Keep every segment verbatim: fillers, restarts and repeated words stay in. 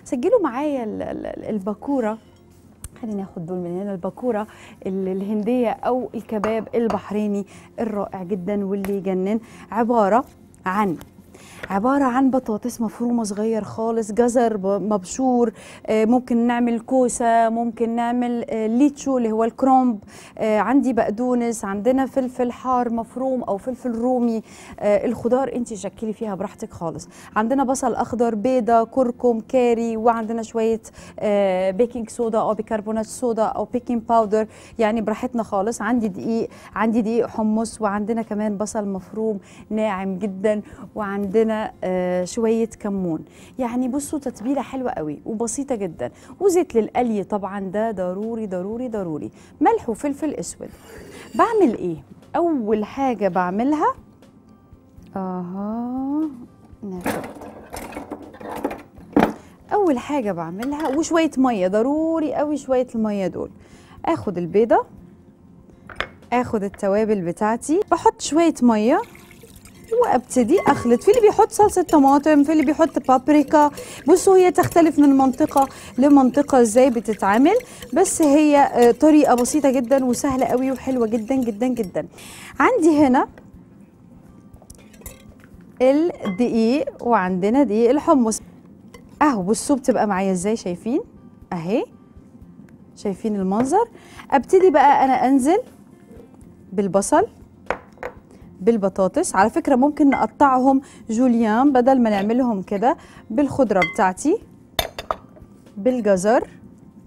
سجلوا معايا الباكوره. خلينا ناخد دول من هنا. الباكوره الهنديه او الكباب البحريني الرائع جدا واللي يجنن، عباره عن عبارة عن بطاطس مفرومة صغير خالص، جزر مبشور، ممكن نعمل كوسة، ممكن نعمل ليتشو اللي هو الكرومب، عندي بقدونس، عندنا فلفل حار مفروم أو فلفل رومي، الخضار انت شكلي فيها براحتك خالص، عندنا بصل أخضر، بيضة، كركم، كاري، وعندنا شوية بيكنج صودا أو بيكربونات صودا أو بيكنج باودر، يعني براحتنا خالص. عندي دقيق، عندي دقيق حمص، وعندنا كمان بصل مفروم ناعم جدا، وعندنا آه شويه كمون. يعني بصوا تتبيله حلوه قوي وبسيطه جدا، وزيت للقلي طبعا ده ضروري ضروري ضروري، ملح وفلفل اسود. بعمل ايه؟ اول حاجه بعملها اها ناخد اول حاجه بعملها وشويه ميه، ضروري قوي شويه الميه دول. اخد البيضه، اخد التوابل بتاعتي، بحط شويه ميه وابتدي اخلط. في اللي بيحط صلصه طماطم، في اللي بيحط بابريكا. بصوا هي تختلف من منطقه لمنطقه ازاي بتتعمل، بس هي طريقه بسيطه جدا وسهله قوي وحلوه جدا جدا جدا. عندي هنا الدقيق وعندنا دقيق الحمص اهو. بصوا بتبقى معايا ازاي، شايفين اهي، شايفين المنظر. ابتدي بقى انا انزل بالبصل، بالبطاطس. على فكرة ممكن نقطعهم جوليان بدل ما نعملهم كده، بالخضرة بتاعتي، بالجزر،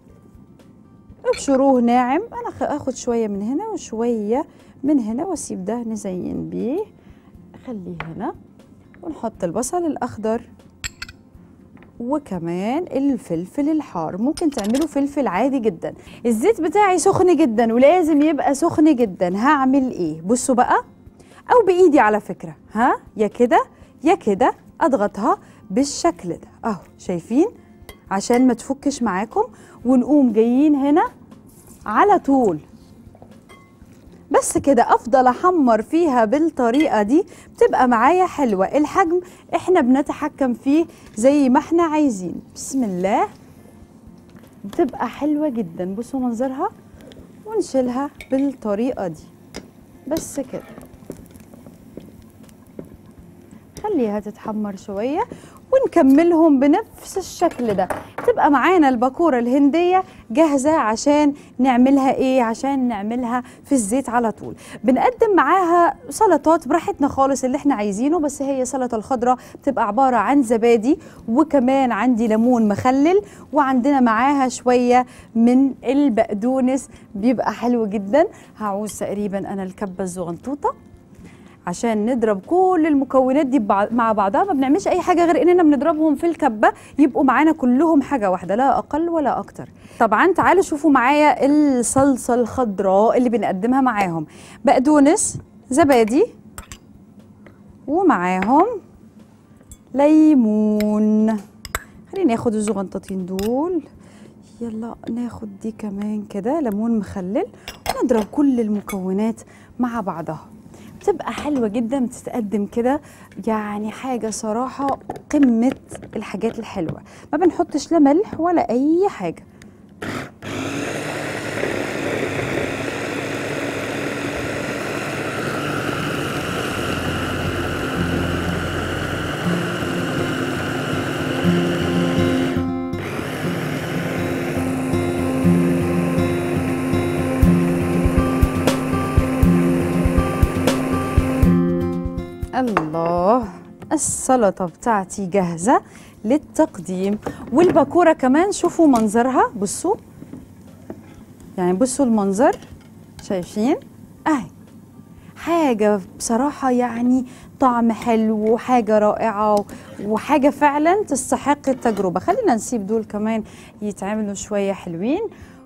ابشروه ناعم. انا اخد شوية من هنا وشوية من هنا واسيب ده نزين بيه، خليه هنا. ونحط البصل الاخضر وكمان الفلفل الحار، ممكن تعملوا فلفل عادي جدا. الزيت بتاعي سخن جدا ولازم يبقى سخن جدا. هعمل ايه؟ بصوا بقى، او بايدي على فكره، ها يا كده يا كده، اضغطها بالشكل ده اهو، شايفين؟ عشان ما تفكش معاكم. ونقوم جايين هنا على طول بس كده، افضل احمر فيها بالطريقه دي، بتبقى معايا حلوه. الحجم احنا بنتحكم فيه زي ما احنا عايزين. بسم الله، بتبقى حلوه جدا. بصوا منظرها. ونشيلها بالطريقه دي بس كده، خليها تتحمر شويه ونكملهم بنفس الشكل ده. تبقى معانا الباكوره الهنديه جاهزه عشان نعملها ايه؟ عشان نعملها في الزيت على طول. بنقدم معاها سلطات براحتنا خالص اللي احنا عايزينه، بس هي سلطه الخضراء بتبقى عباره عن زبادي، وكمان عندي ليمون مخلل، وعندنا معاها شويه من البقدونس، بيبقى حلو جدا. هعوز تقريبا انا الكبه الزغنطوطه عشان نضرب كل المكونات دي مع بعضها. ما بنعملش اي حاجه غير اننا بنضربهم في الكبه، يبقوا معانا كلهم حاجه واحده، لا اقل ولا اكتر. طبعا تعالوا شوفوا معايا الصلصه الخضراء اللي بنقدمها معاهم. بقدونس، زبادي، ومعاهم ليمون. خلينا ناخد الزغنطتين دول، يلا ناخد دي كمان كده، ليمون مخلل، ونضرب كل المكونات مع بعضها. بتبقى حلوة جدا، بتتقدم كده يعني حاجة صراحة قمة الحاجات الحلوة. ما بنحطش لا ملح ولا أي حاجة. الله، السلطة بتاعتي جاهزة للتقديم. والباكورة كمان شوفوا منظرها، بصوا يعني، بصوا المنظر، شايفين؟ اهي حاجة بصراحة يعني طعم حلو وحاجة رائعة وحاجة فعلا تستحق التجربة. خلينا نسيب دول كمان يتعملوا شوية حلوين